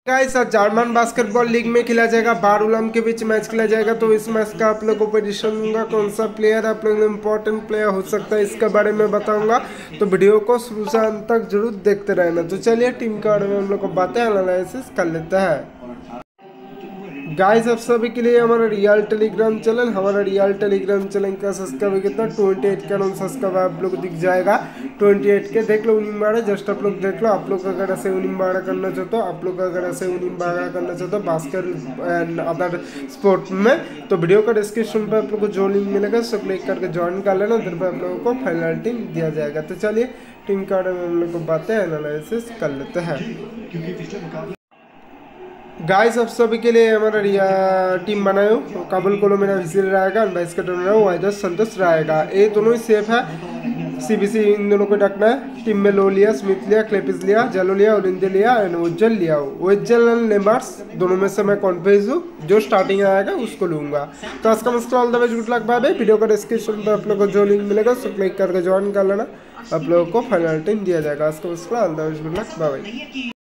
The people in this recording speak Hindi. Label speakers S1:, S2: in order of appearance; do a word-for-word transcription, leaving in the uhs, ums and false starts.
S1: गाइस आज जर्मन बास्केटबॉल लीग में खेला जाएगा, बार उलम के बीच मैच खेला जाएगा। तो इस मैच का आप लोगों को पोजीशन दूंगा, कौन सा प्लेयर आप लोगों को इंपॉर्टेंट प्लेयर हो सकता है इसके बारे में बताऊंगा। तो वीडियो को शुरू से अंत तक जरूर देखते रहना। तो चलिए टीम के बारे में हम लोग को बातें एनालिसिस कर लेते हैं। गाइस आप सभी के लिए हमारा रियल टेलीग्राम चैनल हमारा रियल टेलीग्राम चैनल का सब्सक्राइबर कितना अट्ठाईस का नाम सब्सक्राइबर आप लोग दिख जाएगा। अट्ठाईस के देख लो उन्हीं बारह जस्ट आप लोग देख लो। आप लोग अगर ऐसे उन्हीं बारह करना चाहते हो आप लोग अगर ऐसे उन्हीं बारह करना चाहते हो बास्केट एंड अदर स्पोर्ट में, तो वीडियो का डिस्क्रिप्शन पर आप लोग को जो लिंक मिलेगा सब क्लिक करके ज्वाइन कर लेना। उधर पर आप लोगों को फाइनल टीम दिया जाएगा। तो चलिए टीम के बारे में हम लोग को बातें एनालिसिस कर लेते हैं। गाइस आप सभी के लिए हमारा टीम बनाए हो काबुल कोलो मेरा विजिल रहेगा, बाईस का टर्नर वाइदर संतोष रहेगा। ये दोनों ही सेफ है। सीबीसी इन दोनों को रखना है। टीम में लो लिया, स्मिथ लिया, क्लेपिस लिया, जलो लिया, ओलिंदे लिया एंड उज्जवल लिया। उज्जवल एंड नेमार्स दोनों में से मैं कॉन्फ्यूज हूँ, जो स्टार्टिंग आएगा उसको लूँगा। तो आज का मस्त all the best, good luck, bye bye. Video का डिस्क्रिप्शन पर आप लोग को जो लिंक मिलेगा उसको क्लिक करके ज्वाइन कर लेना। आप लोगों को फाइनल टीम दिया जाएगा। आज का मस्त all the best, good luck, bye bye.